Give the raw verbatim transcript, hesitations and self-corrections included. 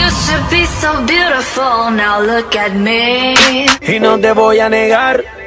used to be so beautiful, now look at me. Y no te voy a negar